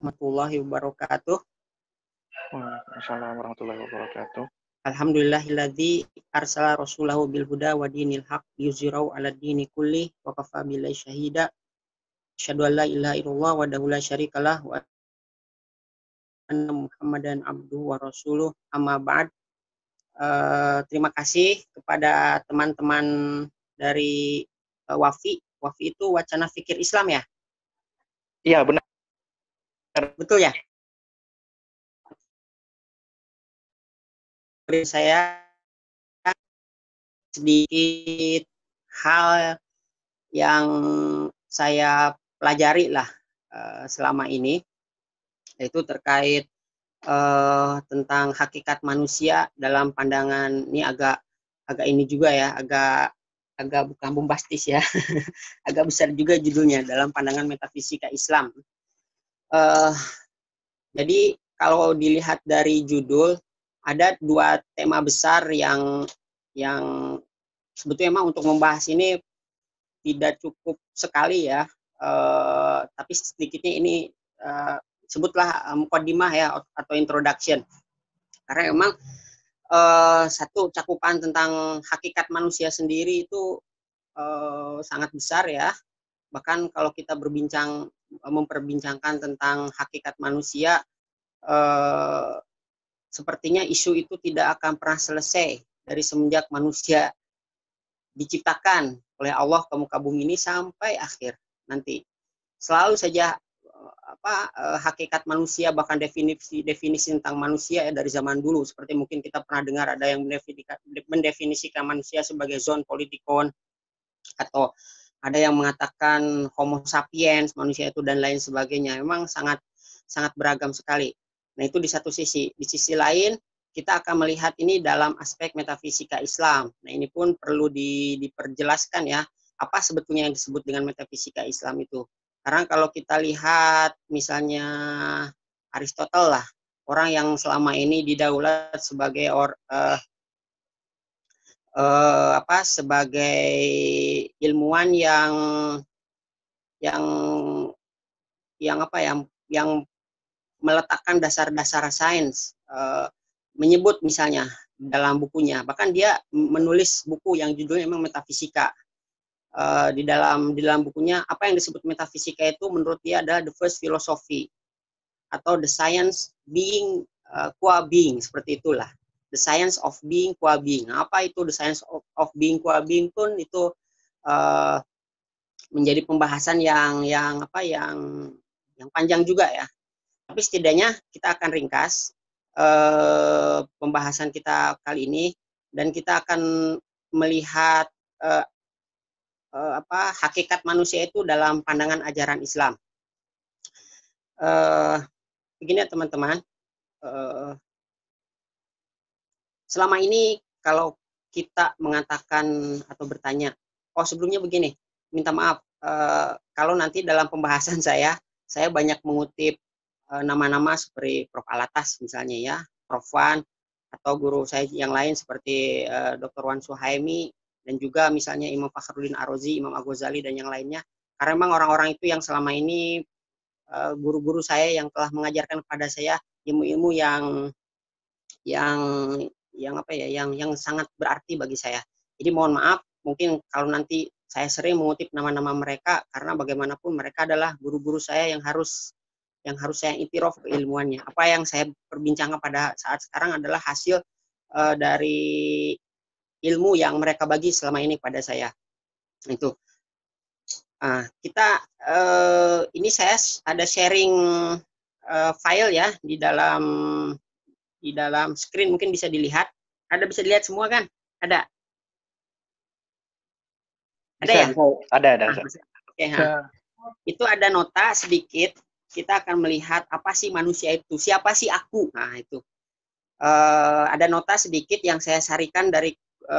warahmatullahi wabarakatuh. Waalaikumsalam warahmatullahi wabarakatuh. Alhamdulillahilladzi arsala rasulahu bil huda wa dinil haq yuzhirahu 'ala dini kulli wa kafa billahi syahida. Asyhadu an la ilaha illallah wahdahu la syarikalah wa anna Muhammadan abduhu wa rasuluh. Amma ba'd. Terima kasih kepada teman-teman dari WAFI. WAFI itu Wacana Fikir Islam ya? Iya, benar. Betul ya? Saya sedikit hal yang saya pelajari lah selama ini, yaitu terkait tentang hakikat manusia dalam pandangan ini agak ini juga ya, agak bukan bombastis ya, agak besar juga judulnya, dalam pandangan metafisika Islam. Jadi kalau dilihat dari judul, ada dua tema besar yang sebetulnya memang untuk membahas ini tidak cukup sekali ya, tapi sedikitnya ini sebutlah muqaddimah ya, atau introduction, karena memang satu cakupan tentang hakikat manusia sendiri itu sangat besar ya. Bahkan kalau kita memperbincangkan tentang hakikat manusia, sepertinya isu itu tidak akan pernah selesai dari semenjak manusia diciptakan oleh Allah ke muka bumi ini sampai akhir nanti. Selalu saja hakikat manusia, bahkan definisi tentang manusia ya, dari zaman dulu, seperti mungkin kita pernah dengar ada yang mendefinisikan manusia sebagai zon politikon, atau ada yang mengatakan homo sapiens, manusia itu, dan lain sebagainya. Memang sangat beragam sekali. Nah, itu di satu sisi. Di sisi lain, kita akan melihat ini dalam aspek metafisika Islam. Nah, ini pun perlu diperjelaskan ya, apa sebetulnya yang disebut dengan metafisika Islam itu. Karena kalau kita lihat misalnya Aristoteles lah, orang yang selama ini didaulat sebagai sebagai ilmuwan yang meletakkan dasar-dasar sains, menyebut misalnya dalam bukunya, bahkan dia menulis buku yang judulnya memang metafisika. Di dalam bukunya, apa yang disebut metafisika itu menurut dia adalah the first philosophy, atau the science being qua being, seperti itulah. The science of being qua being. Apa itu the science of being qua being pun itu menjadi pembahasan yang panjang juga ya. Tapi setidaknya kita akan ringkas pembahasan kita kali ini, dan kita akan melihat hakikat manusia itu dalam pandangan ajaran Islam. Begini ya teman-teman, selama ini kalau kita mengatakan atau bertanya, sebelumnya begini, minta maaf kalau nanti dalam pembahasan saya banyak mengutip nama-nama seperti Prof. Alatas misalnya ya, Prof. Wan, atau guru saya yang lain seperti Dr. Wan Suhaimi, dan juga misalnya Imam Fakhruddin Ar-Razi, Imam Al-Ghazali, dan yang lainnya. Karena memang orang-orang itu yang selama ini guru-guru saya yang telah mengajarkan kepada saya ilmu-ilmu yang sangat berarti bagi saya. Jadi mohon maaf mungkin kalau nanti saya sering mengutip nama-nama mereka, karena bagaimanapun mereka adalah guru-guru saya yang harus saya iktiraf keilmuannya. Apa yang saya perbincangkan pada saat sekarang adalah hasil dari ilmu yang mereka bagi selama ini pada saya. Itu. Kita ini saya ada sharing file ya di dalam screen, mungkin bisa dilihat. Bisa dilihat semua kan? Ada ya? Ada. Oke, itu ada nota sedikit. Kita akan melihat apa sih manusia itu, siapa sih aku. Nah, itu. Ada nota sedikit yang saya sarikan dari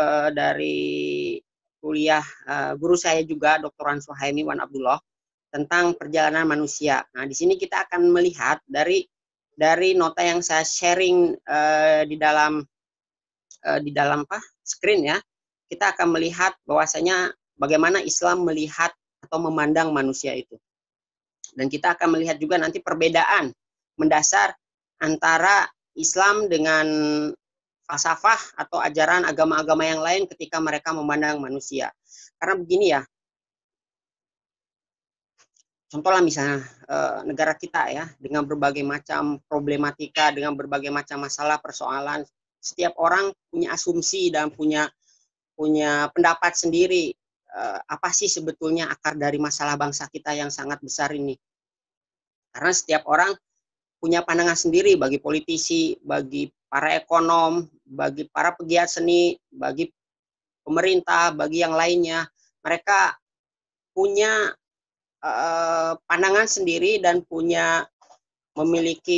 kuliah guru saya juga, Dr. Wan Suhaimi Wan Abdullah, tentang perjalanan manusia. Nah, di sini kita akan melihat dari nota yang saya sharing di dalam screen ya. Kita akan melihat bahwasanya bagaimana Islam melihat atau memandang manusia itu. Dan kita akan melihat juga nanti perbedaan mendasar antara Islam dengan falsafah atau ajaran agama-agama yang lain ketika mereka memandang manusia. Karena begini ya, contohlah misalnya negara kita ya, dengan berbagai macam problematika, dengan berbagai macam masalah, persoalan, setiap orang punya asumsi dan punya pendapat sendiri. Apa sih sebetulnya akar dari masalah bangsa kita yang sangat besar ini? Karena setiap orang punya pandangan sendiri, bagi politisi, bagi para ekonom, bagi para pegiat seni, bagi pemerintah, bagi yang lainnya. Mereka punya pandangan sendiri dan memiliki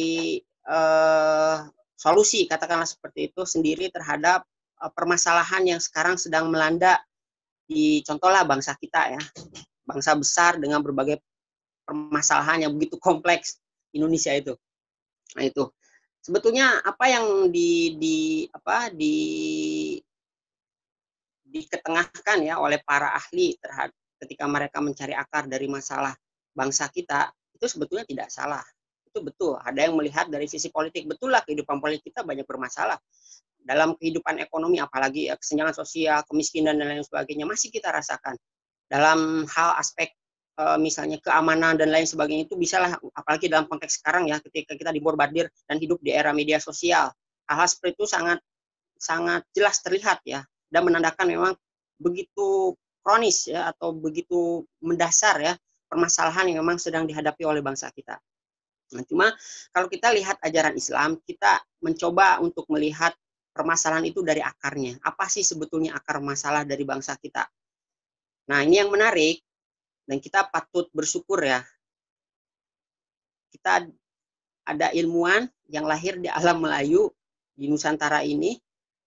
solusi, katakanlah seperti itu, sendiri terhadap permasalahan yang sekarang sedang melanda di contohlah bangsa kita ya, bangsa besar dengan berbagai permasalahan yang begitu kompleks Indonesia itu. Nah itu sebetulnya apa yang diketengahkan ya oleh para ahli terhadap ketika mereka mencari akar dari masalah bangsa kita itu sebetulnya tidak salah. Itu betul. Ada yang melihat dari sisi politik, betul lah kehidupan politik kita banyak bermasalah. Dalam kehidupan ekonomi apalagi kesenjangan sosial, kemiskinan dan lain sebagainya masih kita rasakan. Dalam hal aspek misalnya keamanan dan lain sebagainya itu bisalah, apalagi dalam konteks sekarang ya, ketika kita diborbardir dan hidup di era media sosial, hal-hal seperti itu sangat jelas terlihat ya, dan menandakan memang begitu kronis ya, atau begitu mendasar ya permasalahan yang memang sedang dihadapi oleh bangsa kita. Nah, cuma kalau kita lihat ajaran Islam, kita mencoba untuk melihat permasalahan itu dari akarnya. Apa sih sebetulnya akar masalah dari bangsa kita? Nah, ini yang menarik dan kita patut bersyukur ya. Kita ada ilmuwan yang lahir di alam Melayu di Nusantara ini,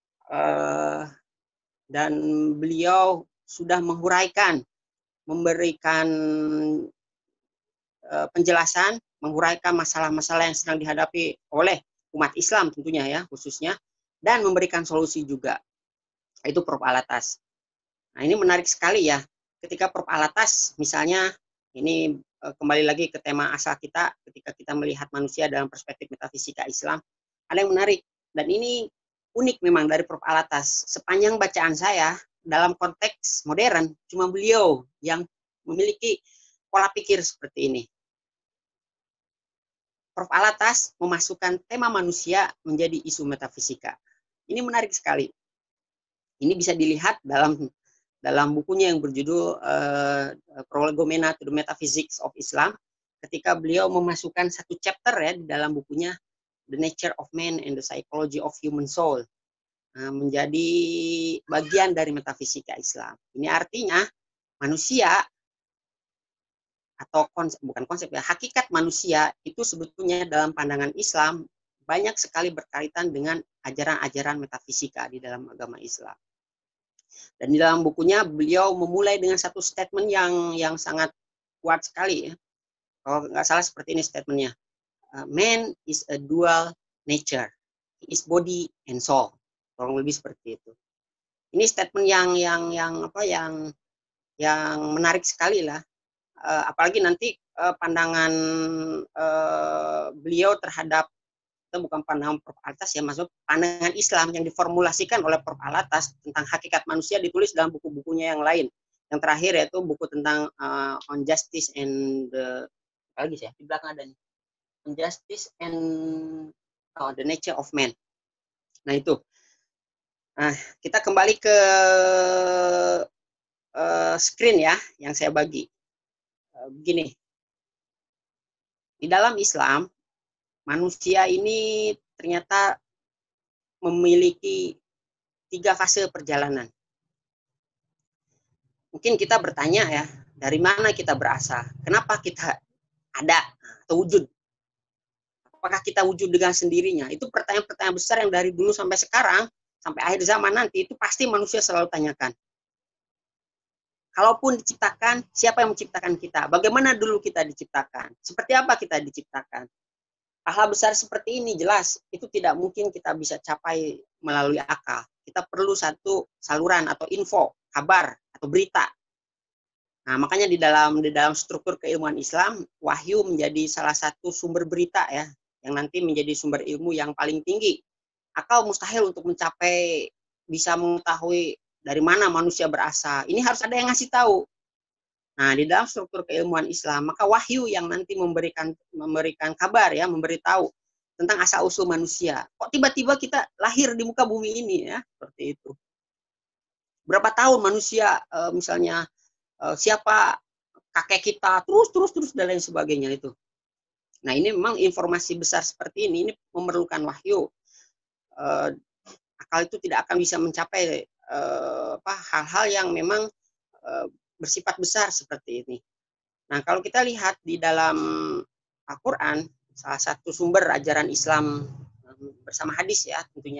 dan beliau sudah menguraikan, memberikan penjelasan, menguraikan masalah-masalah yang sedang dihadapi oleh umat Islam tentunya ya khususnya, dan memberikan solusi juga. Itu Prof. Alatas. Nah ini menarik sekali ya, ketika Prof. Alatas misalnya, ini kembali lagi ke tema asal kita, ketika kita melihat manusia dalam perspektif metafisika Islam, ada yang menarik, dan ini unik memang dari Prof. Alatas. Sepanjang bacaan saya, dalam konteks modern, cuma beliau yang memiliki pola pikir seperti ini. Prof. Alatas memasukkan tema manusia menjadi isu metafisika. Ini menarik sekali. Ini bisa dilihat dalam bukunya yang berjudul Prolegomena to the Metaphysics of Islam, ketika beliau memasukkan satu chapter ya di dalam bukunya The Nature of Man and the Psychology of Human Soul, menjadi bagian dari metafisika Islam. Ini artinya manusia atau hakikat manusia itu sebetulnya dalam pandangan Islam banyak sekali berkaitan dengan ajaran-ajaran metafisika di dalam agama Islam. Dan di dalam bukunya beliau memulai dengan satu statement yang sangat kuat sekali ya. Kalau nggak salah seperti ini statementnya. Man is a dual nature. He is body and soul. Kurang lebih seperti itu. Ini statement yang menarik sekali lah. Apalagi nanti pandangan beliau terhadap, itu bukan pandangan Prof. Alatas ya, maksud pandangan Islam yang diformulasikan oleh Prof. Alatas tentang hakikat manusia ditulis dalam buku-bukunya yang lain. Yang terakhir yaitu buku tentang On Justice and apa lagi sih ya, di belakang ada nih, On Justice and the Nature of Man. Nah itu. Nah, kita kembali ke screen ya yang saya bagi. Begini, di dalam Islam manusia ini ternyata memiliki 3 fase perjalanan. Mungkin kita bertanya ya, dari mana kita berasal? Kenapa kita ada atau wujud? Apakah kita wujud dengan sendirinya? Itu pertanyaan-pertanyaan besar yang dari dulu sampai sekarang, sampai akhir zaman nanti, itu pasti manusia selalu tanyakan. Kalaupun diciptakan, siapa yang menciptakan kita? Bagaimana dulu kita diciptakan? Seperti apa kita diciptakan? Hal-hal besar seperti ini jelas, itu tidak mungkin kita bisa capai melalui akal. Kita perlu satu saluran atau info, kabar, atau berita. Nah, makanya di dalam struktur keilmuan Islam, wahyu menjadi salah satu sumber berita ya, yang nanti menjadi sumber ilmu yang paling tinggi. Akal mustahil untuk mencapai bisa mengetahui dari mana manusia berasal. Ini harus ada yang ngasih tahu. Nah, di dalam struktur keilmuan Islam, maka wahyu yang nanti memberikan kabar ya, memberitahu tentang asal usul manusia. Kok tiba-tiba kita lahir di muka bumi ini ya, seperti itu. Berapa tahun manusia misalnya siapa kakek kita, terus dan lain sebagainya itu. Nah, ini memang informasi besar seperti ini memerlukan wahyu. Akal itu tidak akan bisa mencapai hal-hal yang memang bersifat besar seperti ini. Nah, kalau kita lihat di dalam Al-Quran, salah satu sumber ajaran Islam bersama hadis ya tentunya,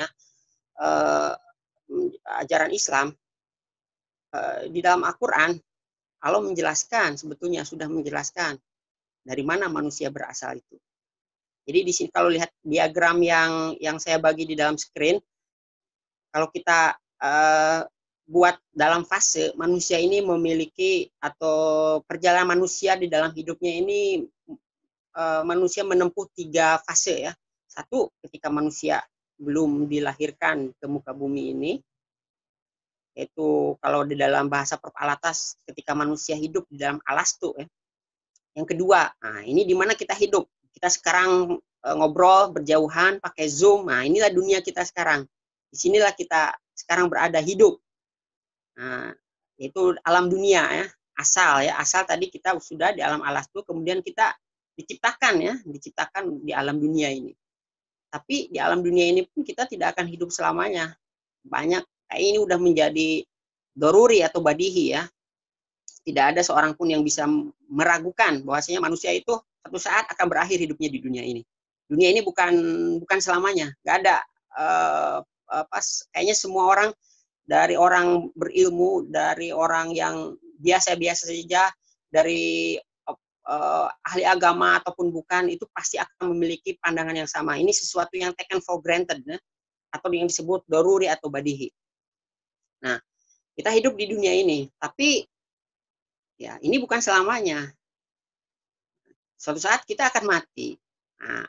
ajaran Islam, di dalam Al-Quran, Allah menjelaskan, sebetulnya sudah menjelaskan dari mana manusia berasal itu. Jadi di sini kalau lihat diagram yang saya bagi di dalam screen, kalau kita buat dalam fase manusia ini memiliki atau perjalanan manusia di dalam hidupnya ini, manusia menempuh 3 fase ya. Satu, ketika manusia belum dilahirkan ke muka bumi ini, yaitu kalau di dalam bahasa Prof. Alatas ketika manusia hidup di dalam alastu ya. Yang kedua, nah ini di mana kita hidup. Kita sekarang ngobrol berjauhan pakai Zoom. Nah, inilah dunia kita sekarang. Disinilah kita sekarang berada hidup. Nah, itu alam dunia ya. Asal tadi kita sudah di alam alastu, kemudian kita diciptakan di alam dunia ini. Tapi di alam dunia ini pun kita tidak akan hidup selamanya. Banyak ini udah menjadi doruri atau badihi ya. Tidak ada seorang pun yang bisa meragukan bahwasanya manusia itu satu saat akan berakhir hidupnya di dunia ini. Dunia ini bukan selamanya. Nggak ada kayaknya semua orang, dari orang berilmu, dari orang yang biasa-biasa saja, dari ahli agama ataupun bukan, itu pasti akan memiliki pandangan yang sama. Ini sesuatu yang taken for granted ya, atau yang disebut doruri atau badihi. Nah, kita hidup di dunia ini, tapi ya ini bukan selamanya. Suatu saat kita akan mati. Nah,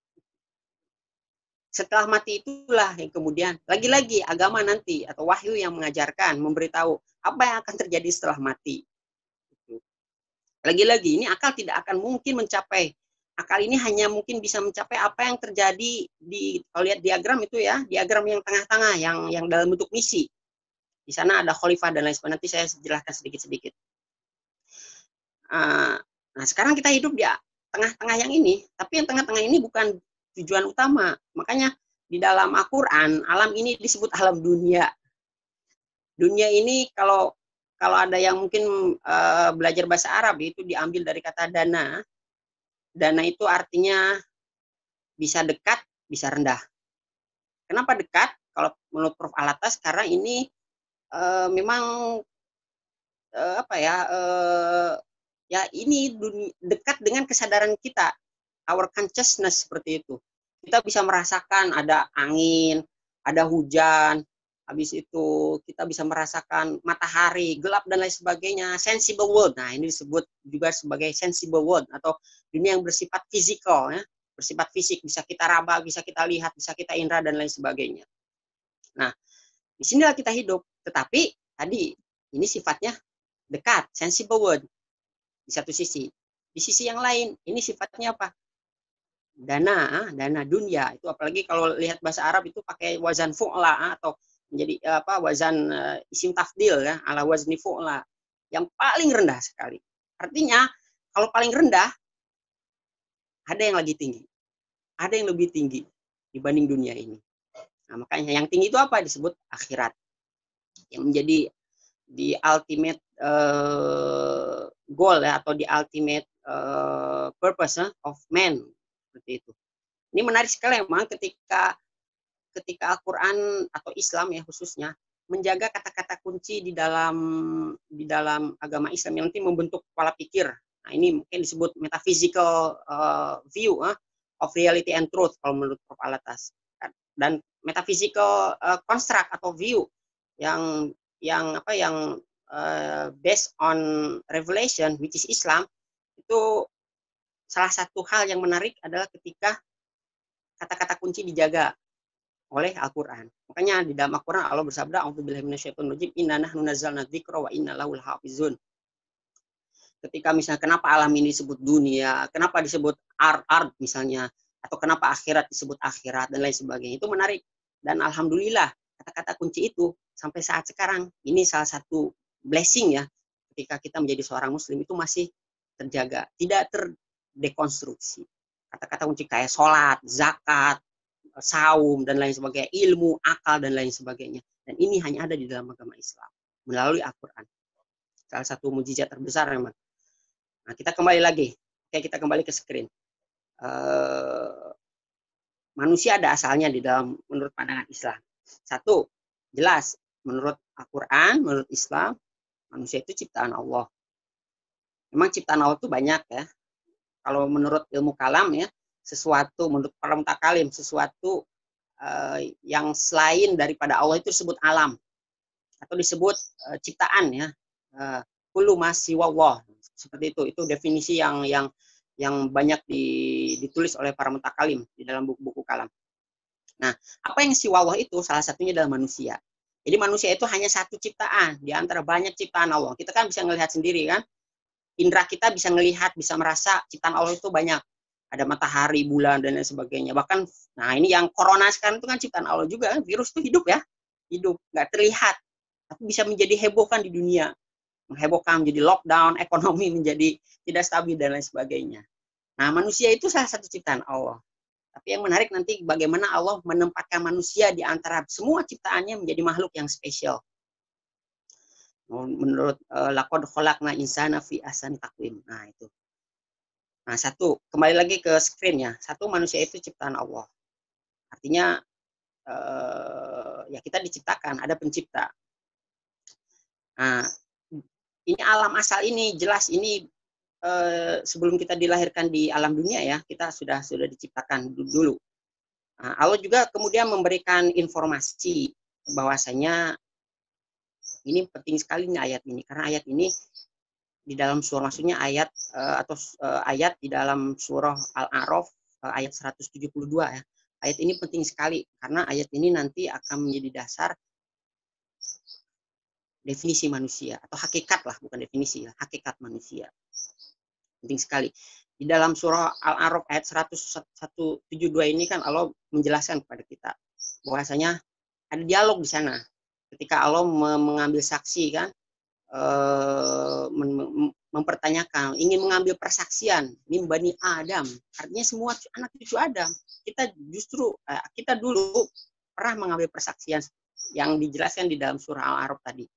setelah mati itulah yang kemudian lagi-lagi agama nanti atau wahyu yang mengajarkan, memberitahu apa yang akan terjadi setelah mati. Lagi-lagi ini akal tidak akan mungkin mencapai. Akal ini hanya mungkin bisa mencapai apa yang terjadi di, kalau lihat diagram itu ya, diagram yang tengah-tengah, yang dalam bentuk misi. Di sana ada khalifah dan lain sebagainya. Nanti saya jelaskan sedikit-sedikit. Nah, sekarang kita hidup di tengah-tengah yang ini, tapi yang tengah-tengah ini bukan tujuan utama. Makanya di dalam Al-Quran, alam ini disebut alam dunia. Dunia ini kalau ada yang mungkin belajar bahasa Arab, itu diambil dari kata dana. Dana itu artinya bisa dekat, bisa rendah. Kenapa dekat? Kalau menurut Prof. Alatas, karena ini memang ya ini dekat dengan kesadaran kita, our consciousness seperti itu. Kita bisa merasakan ada angin, ada hujan, habis itu kita bisa merasakan matahari, gelap dan lain sebagainya, sensible world. Nah, ini disebut juga sebagai sensible world atau dunia yang bersifat fisikal ya, bersifat fisik, bisa kita raba, bisa kita lihat, bisa kita indera dan lain sebagainya. Nah, disinilah kita hidup. Tetapi tadi ini sifatnya dekat, sensible world di satu sisi. Di sisi yang lain, ini sifatnya apa? Dana dunia. Itu apalagi kalau lihat bahasa Arab itu pakai wazan fu'la atau menjadi wazan isim tafdil ya, ala wazni fu'la. Yang paling rendah sekali. Artinya kalau paling rendah ada yang lagi tinggi. Ada yang lebih tinggi dibanding dunia ini. Nah, makanya yang tinggi itu apa? Disebut akhirat. Yang menjadi di ultimate goal ya, atau di ultimate purpose of man, seperti itu. Ini menarik sekali memang ketika Al-Quran atau Islam ya khususnya menjaga kata-kata kunci di dalam agama Islam yang nanti membentuk pola pikir. Nah, ini mungkin disebut metaphysical view of reality and truth kalau menurut Prof. Alatas. Dan metaphysical construct atau view yang based on revelation, which is Islam, itu salah satu hal yang menarik adalah ketika kata-kata kunci dijaga oleh Al-Quran. Makanya di dalam Al-Quran Allah bersabda, "A'udzubillahi minasyaitonir rajim, inna nahnu nazzalna dzikra wa inna lahu lahafizun." Ketika misalnya kenapa alam ini disebut dunia, kenapa disebut ard misalnya, atau kenapa akhirat disebut akhirat dan lain sebagainya, itu menarik. Dan alhamdulillah kata-kata kunci itu sampai saat sekarang ini salah satu blessing ya, ketika kita menjadi seorang muslim itu masih terjaga, tidak terdekonstruksi. Kata-kata kunci kayak sholat, zakat, saum dan lain sebagainya, ilmu, akal dan lain sebagainya. Dan ini hanya ada di dalam agama Islam melalui Al-Quran. Salah satu mujizat terbesar memang. Nah, kita kembali lagi. Oke, kita kembali ke screen. Manusia ada asalnya di dalam menurut pandangan Islam. Satu, jelas menurut Al-Quran, menurut Islam, manusia itu ciptaan Allah. Memang ciptaan Allah itu banyak ya. Kalau menurut ilmu kalam ya, sesuatu menurut para mutakalim, sesuatu yang selain daripada Allah itu disebut alam atau disebut ciptaan ya. Kullu ma siwallah. Seperti itu definisi yang banyak ditulis oleh para mutakalim di dalam buku-buku kalam. Nah, apa yang siwallah itu salah satunya adalah manusia. Jadi manusia itu hanya satu ciptaan di antara banyak ciptaan Allah. Kita kan bisa melihat sendiri kan, indera kita bisa melihat, bisa merasa ciptaan Allah itu banyak. Ada matahari, bulan dan lain sebagainya. Bahkan, nah ini yang corona sekarang itu kan ciptaan Allah juga. Virus itu hidup ya, hidup, nggak terlihat, tapi bisa menjadi heboh kan di dunia. Menghebohkan, menjadi lockdown, ekonomi menjadi tidak stabil dan lain sebagainya. Nah, manusia itu salah satu ciptaan Allah. Tapi yang menarik nanti bagaimana Allah menempatkan manusia di antara semua ciptaannya menjadi makhluk yang spesial. Menurut laqad khalaqna insana fi ahsani taqwim. Nah, itu. Nah, satu, kembali lagi ke screen ya. Satu, manusia itu ciptaan Allah. Artinya ya kita diciptakan, ada pencipta. Nah, ini alam asal ini jelas ini sebelum kita dilahirkan di alam dunia ya, kita sudah diciptakan dulu. Nah, Allah juga kemudian memberikan informasi bahwasanya ini penting sekali nih ayat ini, karena ayat ini di dalam surah, maksudnya ayat ayat di dalam surah Al-A'raf ayat 172 ya. Ayat ini penting sekali karena ayat ini nanti akan menjadi dasar definisi manusia atau hakikat lah, bukan definisi ya, hakikat manusia. Penting sekali. Di dalam surah Al-A'raf ayat 172 ini kan Allah menjelaskan kepada kita bahwasanya ada dialog di sana. Ketika Allah mengambil saksi kan, mempertanyakan, ingin mengambil persaksian min bani Adam, artinya semua anak cucu Adam. Kita dulu pernah mengambil persaksian yang dijelaskan di dalam surah Al-A'raf tadi.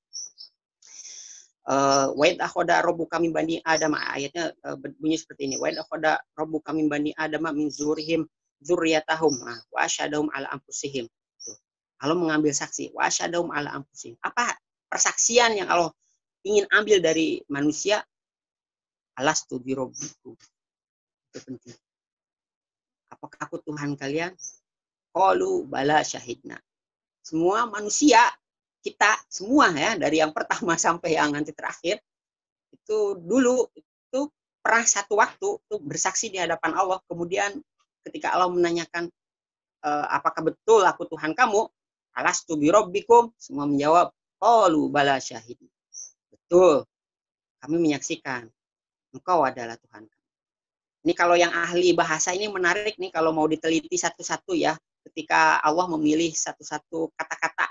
Wa id akhadha rabbuka min bani Adam, ayatnya bunyi seperti ini. Wa id akhadha rabbuka min bani Adam min zurihim dzurriyyatahum wa asyhadahum ala anfusihim. Allah mengambil saksi, wa asyhadahum ala anfusihim. Apa persaksian yang Allah ingin ambil dari manusia? Alastu bi rabbikum. Itu penting. Apakah aku Tuhan kalian? Qalu bala syahidna. Semua manusia, kita semua ya, dari yang pertama sampai yang nanti terakhir, itu dulu itu pernah satu waktu itu bersaksi di hadapan Allah. Kemudian ketika Allah menanyakan apakah betul aku Tuhan kamu, alastu bi rabbikum, semua menjawab qalu bala syahid. Betul, kami menyaksikan engkau adalah Tuhan kami. Ini kalau yang ahli bahasa ini menarik nih kalau mau diteliti satu-satu ya, ketika Allah memilih satu-satu kata-kata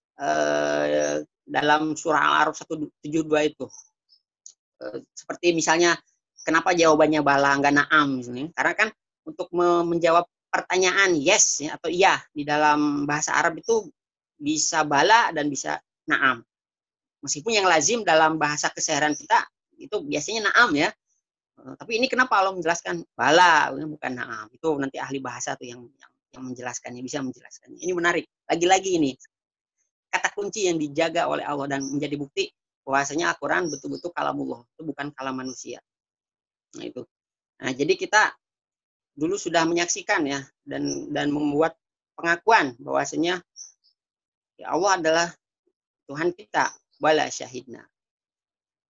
dalam surah Al-A'raf 172 itu. Seperti misalnya, kenapa jawabannya bala, enggak na'am. Misalnya. Karena kan untuk menjawab pertanyaan yes ya, atau iya di dalam bahasa Arab itu bisa bala dan bisa na'am. Meskipun yang lazim dalam bahasa keseharian kita itu biasanya na'am ya. Tapi ini kenapa Allah menjelaskan bala, bukan na'am. Itu nanti ahli bahasa tuh yang menjelaskannya, bisa menjelaskannya. Ini menarik. Lagi-lagi ini kata kunci yang dijaga oleh Allah dan menjadi bukti bahwasanya Al-Quran betul-betul kalamullah, itu bukan kalam manusia. Nah itu. Nah jadi kita dulu sudah menyaksikan ya dan membuat pengakuan bahwasanya ya Allah adalah Tuhan kita, wala syahidna.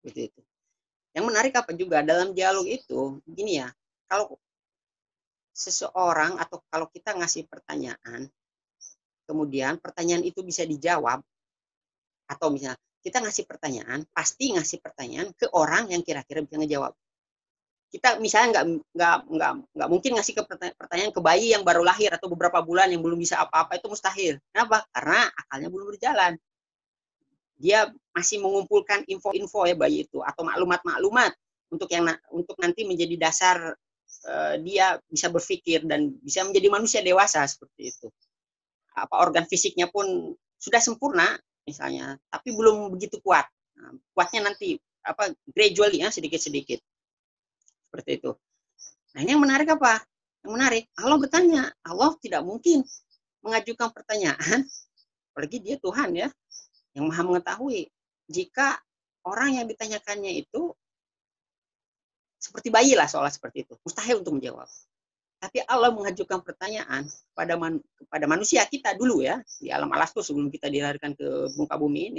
Seperti itu. Yang menarik apa juga dalam dialog itu, begini ya, kalau seseorang atau kalau kita ngasih pertanyaan, kemudian pertanyaan itu bisa dijawab, atau misalnya kita ngasih pertanyaan, pasti ngasih pertanyaan ke orang yang kira-kira bisa ngejawab. Kita misalnya nggak mungkin ngasih ke pertanyaan ke bayi yang baru lahir atau beberapa bulan yang belum bisa apa-apa, itu mustahil. Kenapa? Karena akalnya belum berjalan. Dia masih mengumpulkan info-info ya bayi itu, atau maklumat-maklumat untuk nanti menjadi dasar dia bisa berpikir dan bisa menjadi manusia dewasa seperti itu. Apa organ fisiknya pun sudah sempurna misalnya, tapi belum begitu kuat. Nah, kuatnya nanti apa gradually ya, sedikit-sedikit. Seperti itu. Nah, ini yang menarik apa? Yang menarik, Allah bertanya, Allah tidak mungkin mengajukan pertanyaan, apalagi dia Tuhan ya, yang maha mengetahui. Jika orang yang ditanyakannya itu seperti bayi lah, seolah seperti itu. Mustahil untuk menjawab. Tapi Allah mengajukan pertanyaan kepada manusia kita dulu ya, di alam alastu sebelum kita dilahirkan ke muka bumi ini.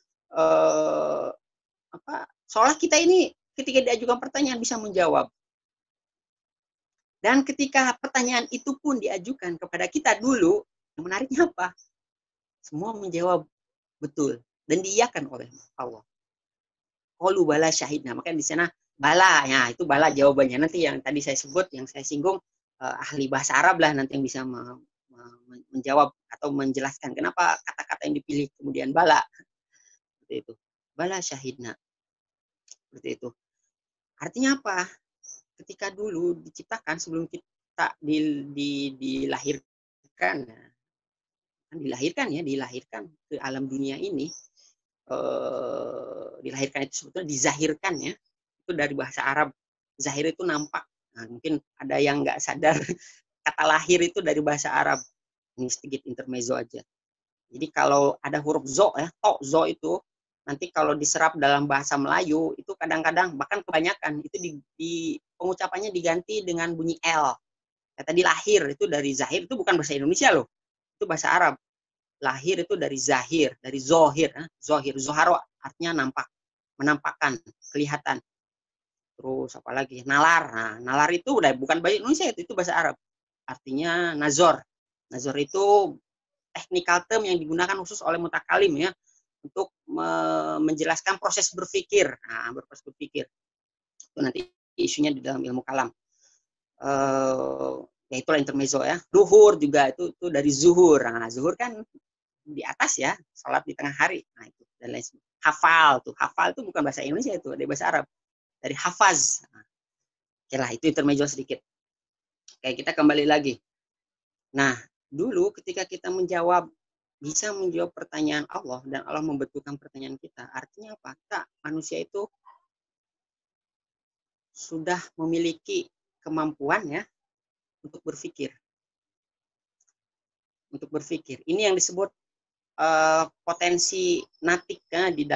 Seolah kita ini ketika diajukan pertanyaan bisa menjawab. Dan ketika pertanyaan itu pun diajukan kepada kita dulu, yang menariknya apa? Semua menjawab betul dan diiyakan oleh Allah. Qalu bala syahidna. Makanya di sana bala, ya itu bala jawabannya. Nanti yang tadi saya sebut, yang saya singgung, ahli bahasa Arab lah nanti yang bisa menjawab atau menjelaskan kenapa kata-kata yang dipilih kemudian bala. Seperti itu. Bala syahidna. Seperti itu. Artinya apa? Ketika dulu diciptakan sebelum kita dilahirkan ke alam dunia ini, dilahirkan itu sebetulnya dizahirkan ya, itu dari bahasa Arab. Zahir itu nampak. Nah, mungkin ada yang nggak sadar kata lahir itu dari bahasa Arab. Ini sedikit intermezzo aja. Jadi kalau ada huruf zo ya, zo itu nanti kalau diserap dalam bahasa Melayu itu kadang-kadang bahkan kebanyakan itu di pengucapannya diganti dengan bunyi L. Ya, tadi lahir itu dari zahir, itu bukan bahasa Indonesia loh. Itu bahasa Arab. Lahir itu dari zahir, dari zohir. Zohir, zoharo artinya nampak, menampakkan, kelihatan. Terus apalagi nalar. Nah, nalar itu udah bukan bahasa Indonesia, itu bahasa Arab. Artinya nazor. Nazor itu technical term yang digunakan khusus oleh mutakalim ya untuk menjelaskan proses berpikir. Nah, proses berpikir. Itu nanti isunya di dalam ilmu kalam. Ya itulah intermezzo ya. Duhur juga itu dari zuhur. Nah, zuhur kan di atas ya, salat di tengah hari. Nah, itu dan lain sebagainya. Hafal itu bukan bahasa Indonesia, itu dari bahasa Arab. Dari hafaz. Nah, oke lah, itu intermezzo sedikit. Kayak kita kembali lagi. Nah, dulu ketika kita bisa menjawab pertanyaan Allah dan Allah membetulkan pertanyaan kita, artinya apa? Kita manusia itu sudah memiliki kemampuan ya untuk berpikir. Untuk berpikir. Ini yang disebut potensi natik ya, di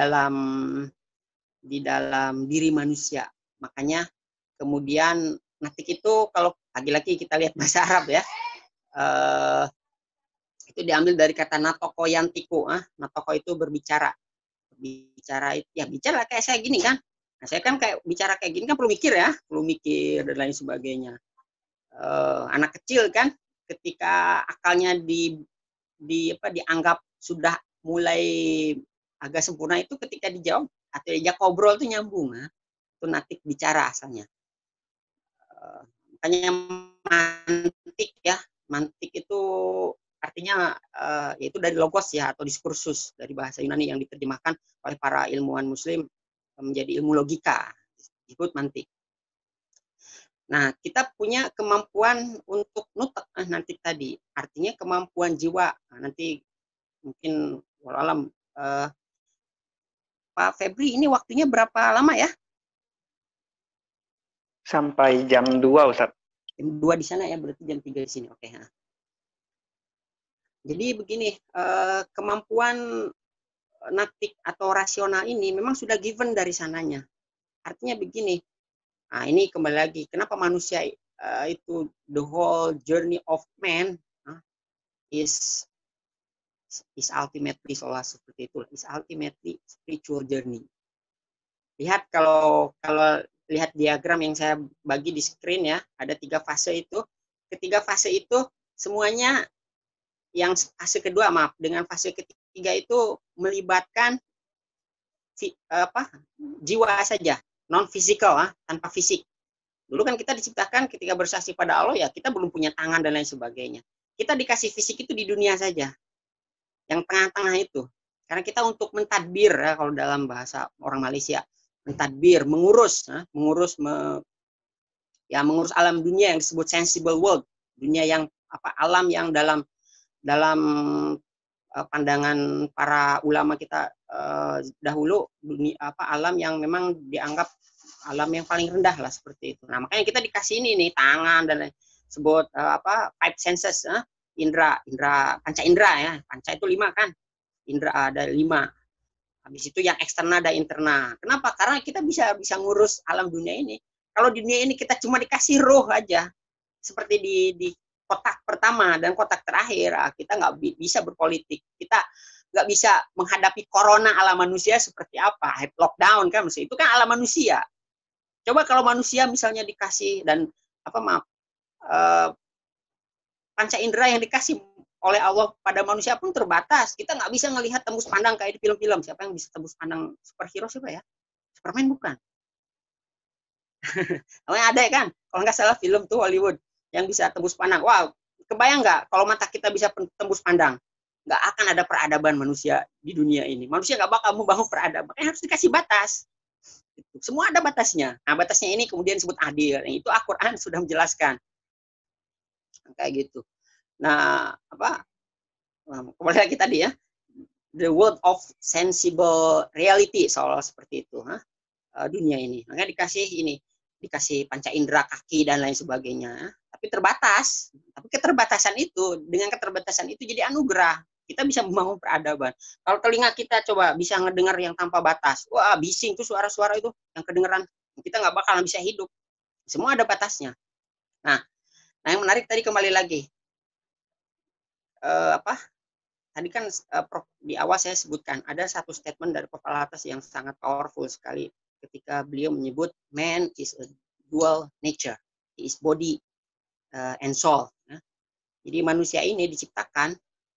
dalam diri manusia. Makanya kemudian natik itu kalau lagi-lagi kita lihat bahasa Arab ya, itu diambil dari kata natoko yantiku. Natoko itu berbicara. Bicara ya bicara kayak saya gini kan. Nah, saya kan kayak bicara kayak gini kan perlu mikir ya, perlu mikir dan lain sebagainya. Anak kecil kan ketika akalnya dianggap sudah mulai agak sempurna itu ketika dijawab atau diajak ngobrol itu nyambung. Itu natik bicara asalnya. Makanya mantik itu artinya yaitu dari logos ya atau diskursus dari bahasa Yunani yang diterjemahkan oleh para ilmuwan muslim menjadi ilmu logika, disebut mantik. Nah, kita punya kemampuan untuk nutak nanti tadi, artinya kemampuan jiwa. Nah, nanti mungkin walau Pak Febri ini waktunya berapa lama ya? Sampai jam 2, Ustaz. Jam 2 di sana ya, berarti jam 3 di sini. Oke. Nah. Jadi begini, kemampuan natik atau rasional ini memang sudah given dari sananya. Artinya begini, nah ini kembali lagi, kenapa manusia itu the whole journey of man is ultimately seperti itu, is ultimately spiritual journey. Lihat kalau lihat diagram yang saya bagi di screen ya, ada 3 fase itu. Ketiga fase itu semuanya yang fase kedua maaf, dengan fase ketiga itu melibatkan jiwa saja, non fisikal tanpa fisik. Dulu kan kita diciptakan ketika bersaksi pada Allah ya kita belum punya tangan dan lain sebagainya. Kita dikasih fisik itu di dunia saja, yang tengah-tengah itu. Karena kita untuk mentadbir ya, kalau dalam bahasa orang Malaysia, mentadbir, mengurus alam dunia yang disebut sensible world, dunia yang alam yang dalam pandangan para ulama kita dahulu alam yang memang dianggap alam yang paling rendah lah seperti itu. Nah makanya kita dikasih ini nih tangan dan sebut five senses, indra panca indra ya, panca itu 5 kan, indra ada 5. Habis itu yang eksternal dan internal. Kenapa? Karena kita bisa ngurus alam dunia ini. Kalau dunia ini kita cuma dikasih roh aja, seperti di kotak pertama dan kotak terakhir, kita nggak bisa berpolitik. Kita nggak bisa menghadapi corona ala manusia seperti apa, lockdown kan, itu kan ala manusia. Coba kalau manusia misalnya dikasih dan panca indera yang dikasih oleh Allah pada manusia pun terbatas. Kita nggak bisa ngelihat tembus pandang kayak di film-film. Siapa yang bisa tembus pandang superhero siapa ya? Superman bukan. Ada ya kan? Kalau nggak salah film tuh Hollywood yang bisa tembus pandang. Wow, kebayang nggak kalau mata kita bisa tembus pandang? Nggak akan ada peradaban manusia di dunia ini. Manusia nggak bakal membangun peradaban. Makanya harus dikasih batas. Semua ada batasnya. Nah, batasnya ini kemudian disebut adil. Nah, itu Al-Quran sudah menjelaskan. Kayak gitu. Nah, kembali lagi tadi ya, the world of sensible reality soal seperti itu, dunia ini. Makanya dikasih panca indera kaki dan lain sebagainya, tapi terbatas. Tapi keterbatasan itu, dengan keterbatasan itu jadi anugerah. Kita bisa membangun peradaban. Kalau telinga kita coba bisa ngedengar yang tanpa batas, wah bising tuh suara-suara itu yang kedengeran, kita nggak bakalan bisa hidup. Semua ada batasnya. Nah yang menarik tadi kembali lagi, tadi kan di awal saya sebutkan ada satu statement dari kepala atas yang sangat powerful sekali ketika beliau menyebut man is a dual nature, he is body and soul. Jadi manusia ini diciptakan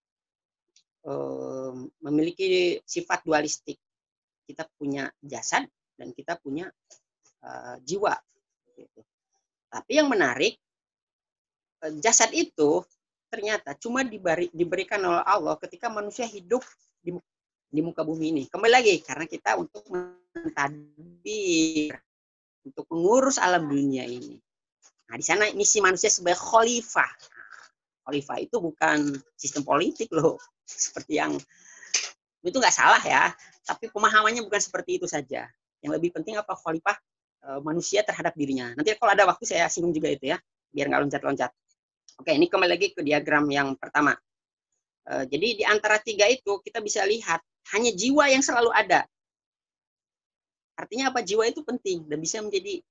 memiliki sifat dualistik. Kita punya jasad dan kita punya jiwa. Tapi yang menarik, jasad itu ternyata cuma diberikan oleh Allah ketika manusia hidup di muka bumi ini. Kembali lagi, karena kita untuk mentadbir, untuk mengurus alam dunia ini. Nah, di sana misi manusia sebagai khalifah. Khalifah itu bukan sistem politik loh, seperti yang itu nggak salah ya, tapi pemahamannya bukan seperti itu saja. Yang lebih penting apa khalifah manusia terhadap dirinya. Nanti kalau ada waktu saya singgung juga itu ya, biar nggak loncat-loncat. Oke, ini kembali lagi ke diagram yang pertama. Jadi di antara 3 itu kita bisa lihat hanya jiwa yang selalu ada. Artinya apa? Jiwa itu penting dan bisa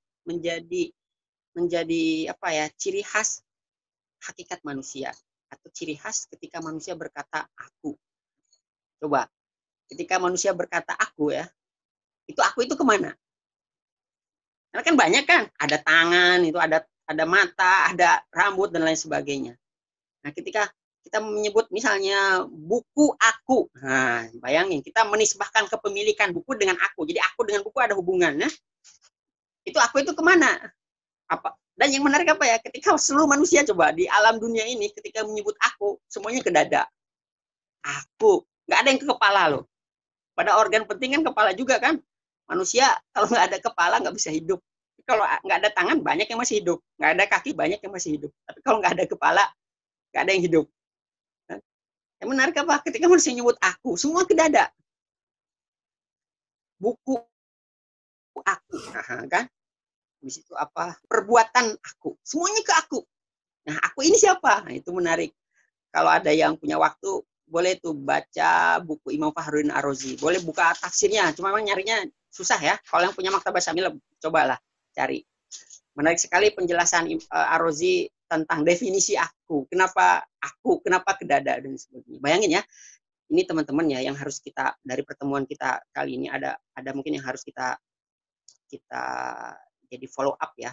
menjadi ciri khas hakikat manusia atau ciri khas ketika manusia berkata aku. Coba, ketika manusia berkata aku ya, aku itu kemana? Karena kan banyak kan, ada tangan, itu ada mata, ada rambut dan lain sebagainya. Nah, ketika kita menyebut misalnya buku aku, nah bayangin kita menisbahkan kepemilikan buku dengan aku. Jadi aku dengan buku ada hubungannya. Itu aku itu kemana? Apa? Dan yang menarik apa ya? Ketika seluruh manusia coba di alam dunia ini, ketika menyebut aku, semuanya ke dada. Aku, nggak ada yang ke kepala loh. Pada organ penting kan kepala juga kan. Manusia kalau nggak ada kepala nggak bisa hidup. Kalau nggak ada tangan banyak yang masih hidup, nggak ada kaki banyak yang masih hidup. Tapi kalau nggak ada kepala nggak ada yang hidup. Yang menarik apa? Ketika manusia nyebut aku, semua ke dada. Buku aku, kan? Habis itu apa? Perbuatan aku, semuanya ke aku. Nah, aku ini siapa? Nah, itu menarik. Kalau ada yang punya waktu, boleh tuh baca buku Imam Fakhruddin Ar-Razi. Boleh buka tafsirnya, cuma memang nyarinya susah ya. Kalau yang punya maktabah Syamil, cobalah cari. Menarik sekali penjelasan Ar-Razi tentang definisi aku. Kenapa aku, kenapa ke dada, dan sebagainya. Bayangin ya, ini teman-teman ya yang harus kita, dari pertemuan kita kali ini ada mungkin yang harus kita kita jadi follow up ya.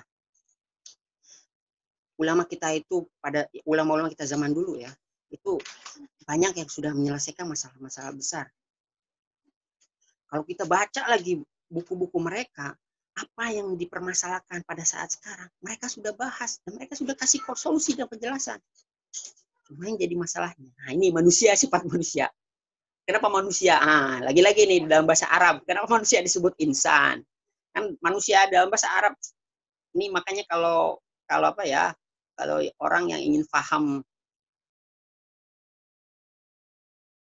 Ulama kita itu ulama-ulama kita zaman dulu ya, itu banyak yang sudah menyelesaikan masalah-masalah besar. Kalau kita baca lagi buku-buku mereka, apa yang dipermasalahkan pada saat sekarang, mereka sudah bahas dan mereka sudah kasih solusi dan penjelasan. Cuma yang jadi masalahnya, nah ini manusia, sifat manusia. Kenapa manusia? Lagi-lagi nih dalam bahasa Arab, kenapa manusia disebut insan? Kan manusia dalam bahasa Arab. Ini makanya kalau apa ya, kalau orang yang ingin paham